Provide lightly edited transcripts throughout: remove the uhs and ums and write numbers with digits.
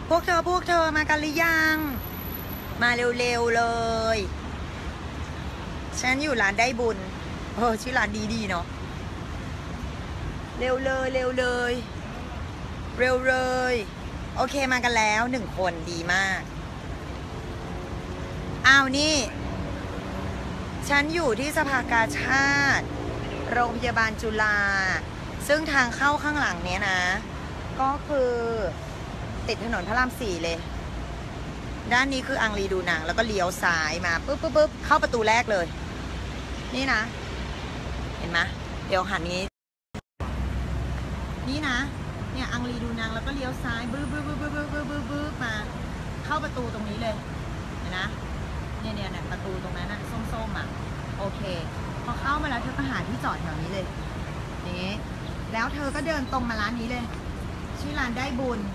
พวกเธอมากันหรือยังมาเร็วๆเลยฉันอยู่ร้านได้บุญชื่อร้านดีเนาะเร็วเลยโอเคมากันแล้ว1 คนดีมากอ้าวนี่ฉันอยู่ที่สภากาชาติโรงพยาบาลจุฬาซึ่งทางเข้าข้างหลังเนี้ยนะก็คือติดถนนพระราม 4เลยด้านนี้คืออังรีดูหนังแล้วก็เลี้ยวซ้ายมาปุ๊บเข้าประตูแรกเลยนี่นะเห็นไหมเดี๋ยวหันนี้นี่นะเนี่ยอังรีดูหนังแล้วก็เลี้ยวซ้ายบึ้บมาเข้าประตูตรงนี้เลยเห็นนะเนี่ยประตูตรงนั้นนะส้มๆอ่ะโอเคพอเข้ามาแล้วเธอก็หาที่จอดแถวนี้เลยนี่แล้วเธอก็เดินตรงมาร้านนี้เลยชื่อร้านได้บุญ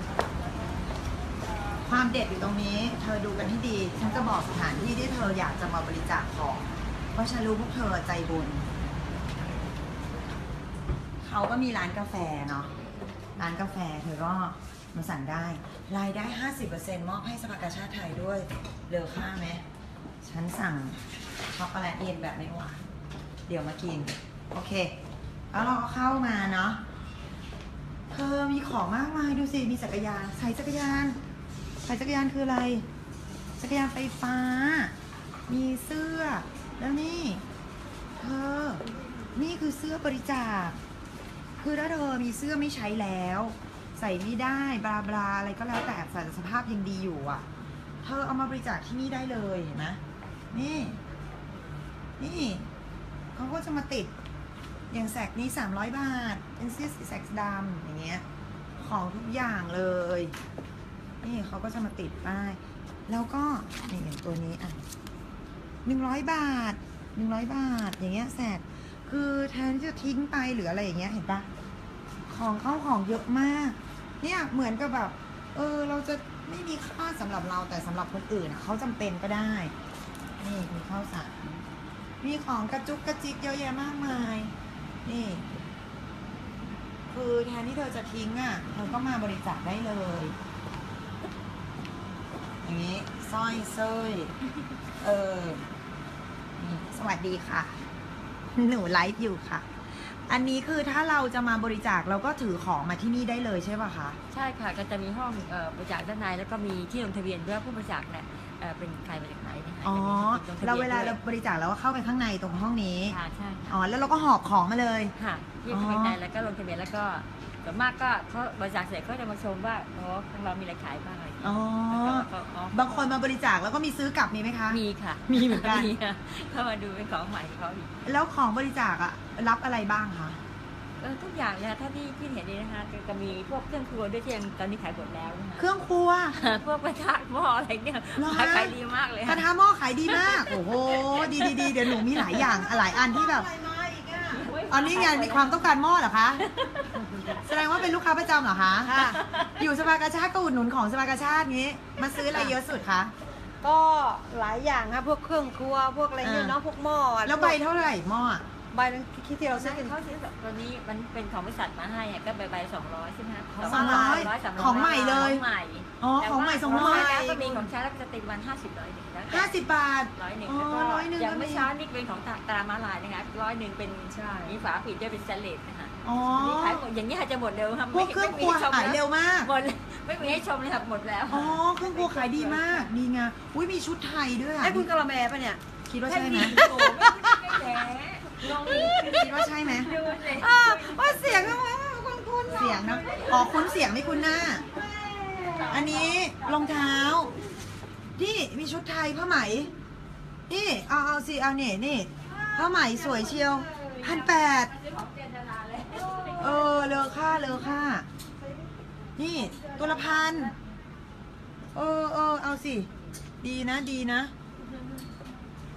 ความเด็ดอยู่ตรงนี้เธอดูกันให้ดีฉันจะบอกสถานที่ที่เธออยากจะมาบริจาคของเพราะฉันรู้พวกเธอใจบุญเขาก็มีร้านกาแฟเนาะร้านกาแฟเธอก็มาสั่งได้รายได้ 50% มอบให้สภากาชาติไทยด้วยเลอค่าไหมฉันสั่งช็อกโกแลตเย็นแบบไม่หวานเดี๋ยวมากินโอเคแล้วเราก็เข้ามาเนาะเธอมีของมากมายดูสิมีจักรยานใส่จักรยานคืออะไรจักรยานไฟฟ้ามีเสื้อแล้วนี่เธอนี่คือเสื้อบริจาคคือถ้าเธอมีเสื้อไม่ใช้แล้วใส่ไม่ได้บลาอะไรก็แล้วแต่ใส่สภาพยังดีอยู่อ่ะเธอเอามาบริจาคที่นี่ได้เลยเห็นไหมนี่เขาก็จะมาติดอย่างแสกนี้300 บาทเป็นเสื้อแสกดำอย่างเงี้ยของทุกอย่างเลยนี่เขาก็จะมาติดป้ายแล้วก็นี่อย่างตัวนี้อ่ะ100 บาทอย่างเงี้ยแสกคือแทนที่จะทิ้งไปหรืออะไรอย่างเงี้ยเห็นปะของเข้าของเยอะมากเนี่ยเหมือนกับแบบเราจะไม่มีค่าสำหรับเราแต่สำหรับคนอื่นเขาจำเป็นก็ได้นี่มีข้าวสารมีของกระจุกกระจิกเยอะแยะมากมายนี่คือแทนที่เธอจะทิ้งอ่ะเธอก็มาบริจาคได้เลยอย่างนี้สร้อยเส้ยนี่สวัสดีค่ะหนูไลฟ์อยู่ค่ะอันนี้คือถ้าเราจะมาบริจาคเราก็ถือของมาที่นี่ได้เลยใช่ป่ะคะใช่ค่ะก็จะมีห้องบริจาคด้านในแล้วก็มีที่ลงทะเบียนด้วยผู้บริจาคเนี่ยเป็นใครมาจากไหนนะคะเราเวลาเราบริจาคเราก็เข้าไปข้างในตรงห้องนี้ค่ะใช่แล้วเราก็หอบของมาเลยค่ะยื่นภายในแล้วก็ลงทะเบียนแล้วก็ส่วนมากก็เขาบริจาคเสร็จเขาจะมาชมว่าของเรามีอะไรขายบ้างอะไรบางคนมาบริจาคแล้วก็มีซื้อกลับมีไหมคะมีค่ะมีเหมือนกันเข้ามาดูเป็นของใหม่เขาอีกแล้วของบริจาครับอะไรบ้างคะทุกอย่างเลยถ้าที่เห็นนี่นะคะจะมีพวกเครื่องครัวด้วยที่ยังตอนนี้ขายหมดแล้วนะคะเครื่องครัวพวกกระทะหม้ออะไรเนี่ยขายดีมากเลยกระทะหม้อขายดีมากโอ้โหดีเดี๋ยวหนูมีหลายอย่างหลายอันที่แบบอันนี้ไงมีความต้องการหม้อเหรอคะแสดงว่าเป็นลูกค้าประจำเหรอคะอยู่สภากาชาติก็อุดหนุนของสภากาชาตินี้มาซื้ออะไรเยอะสุดคะก็หลายอย่างค่ะพวกเครื่องครัวพวกอะไรเนี่ยเนาะพวกหม้อแล้วใบเท่าไหร่หม้อใบนั้นคิดที่เราซื้อเขาซื้อตัวนี้มันเป็นของบริษัทมาให้ก็ใบ200ใช่ไหมคะ 200ของใหม่เลยของใหม่ของใหม่200 แล้วก็มีของใช้แล้วก็จะติดวัน50 100แล้ว 50 บาท 100แล้วก็อย่างไม่ช้านี่เป็นของตรามาลายนะคะ100เป็นมีฝาปิดด้วยเป็นสแตนเลสนะคะขายหมดอย่างนี้จะหมดเร็วค่ะพวกเครื่องครัวขายเร็วมากหมดไม่มีให้ชมเลยค่ะหมดแล้วเครื่องครัวขายดีมากดีไงมีชุดไทยด้วยไอ้คุณกะละแมปะเนี่ยคิดว่าใช่ไหมคิดว่าใช่ไหมว่าเสียงคุ้นเสียงนะคุ้นเสียงไม่คุ้นหน้าอันนี้รองเท้าที่มีชุดไทยผ้าไหมนี่เอาสิเอานี่ผ้าไหมสวยเชียว1,800เลอค่านี่ตัวละ1,000เอาสิดีนะ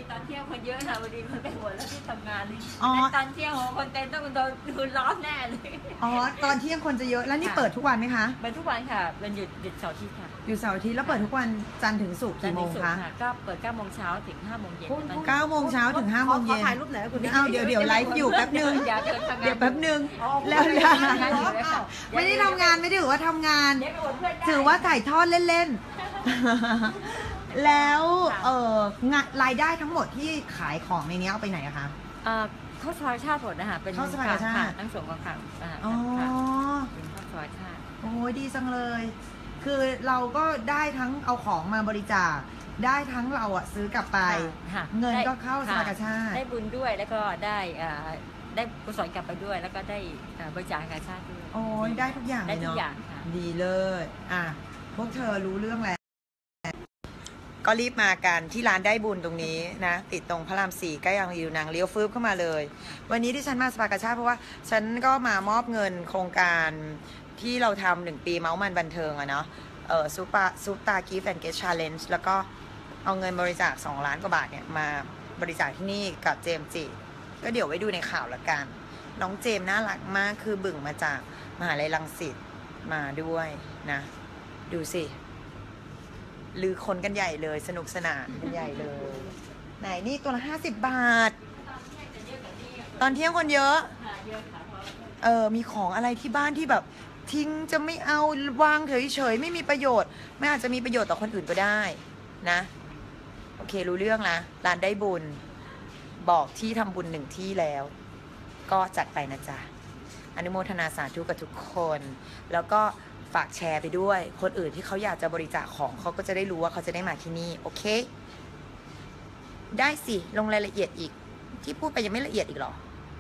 ตอนเที่ยงคนเยอะค่ะวันนี้คนไปหมดแล้วที่ทำงานนี่อ๋อตอนเที่ยงโหคนเต็มต้องโดนล้อมแน่เลยอ๋อตอนเที่ยงคนจะเยอะแล้วนี่เปิดทุกวันไหมคะเป็นทุกวันค่ะเป็นหยุดเสาร์อาทิตย์ค่ะอยู่เสาร์อาทิตย์แล้วเปิดทุกวันจันทร์ถึงศุกร์กี่โมงคะก็เปิด9 โมงเช้าถึง5 โมงเย็น 9 โมงเช้าถึง 5 โมงขอเย็นถ่ายรูปหน่อยนะคุณเอาเดี๋ยวไลฟ์อยู่แป๊บนึงอย่าเดินทำงานเดี๋ยวแป๊บนึงอ๋อแล้วไม่ได้ทำงานอยู่เลยค่ะไม่ได้ทำงานไม่ได้ถือว่าทำงานเดี๋ยวไปอวดเพื่อนได้ถือว่าถ่ายทอดเล่นๆ แล้วรายได้ทั้งหมดที่ขายของในนี้เอาไปไหนอะคะข้าวซอยชาติหมดนะคะเป็นข้าวซอยชาติค่ะทั้งสงฆ์กับขังอ๋อเป็นข้าวซอยชาติโอ้ยดีจังเลย คือเราก็ได้ทั้งเอาของมาบริจาคได้ทั้งเราอะซื้อกลับไปค่ะเงินได้ก็เข้าสภากาชาติได้บุญด้วยแล้วก็ได้กุศลกลับไปด้วย แล้วก็ได้บริจาคกาชาติด้วยโอ้ยได้ทุกอย่างเลได้ยทุกเนาะอย่างค่ะดีเลยอ่ะพวกเธอรู้เรื่องแล้ว ก็รีบมากันที่ร้านได้บุญตรงนี้นะ ติดตรงพระราม 4 ใกล้ยังอยู่นางเลี้ยวฟืบเข้ามาเลย วันนี้ที่ฉันมาสภากาชาติเพราะว่าฉันก็มามอบเงินโครงการที่เราทำ1 ปีเมาส์มันบันเทิงอะเนาะซุปตากีฟแอนเกชชาเลนจ์แล้วก็เอาเงินบริจาค2 ล้านกว่าบาทเนี่ยมาบริจาคที่นี่กับเจมส์จิก็เดี๋ยวไว้ดูในข่าวละกัน น้องเจมส์น่ารักมากคือบึ่งมาจากมหาลัยรังสิตมาด้วยนะ ดูสิลือคนกันใหญ่เลยสนุกสนานกันใหญ่เลย ไหนนี่ตัวละ50 บาท ตอนเที่ยงคนเยอะ มีของอะไรที่บ้านที่แบบทิ้งจะไม่เอาวางเฉยๆไม่มีประโยชน์ไม่อาจจะมีประโยชน์ต่อคนอื่นก็ได้นะโอเครู้เรื่องนะร้านได้บุญบอกที่ทำบุญ1 ที่แล้ว ก็จัดไปนะจ๊ะอนุโมทนาสาธุกับทุกคนแล้วก็ฝากแชร์ไปด้วยคนอื่นที่เขาอยากจะบริจาคของเขาก็จะได้รู้ว่าเขาจะได้มาที่นี่โอเคได้สิลงรายละเอียดอีกที่พูดไปยังไม่ละเอียดอีกหรอ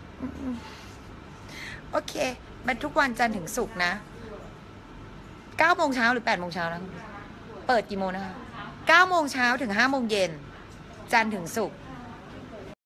โอเคมันทุกวันจันทร์ถึงศุกร์นะ9 โมงเช้าหรือ8 โมงเช้านะเปิดกี่โมงนะคะ9 โมงเช้าถึง5 โมงเย็นจันทร์ถึงศุกร์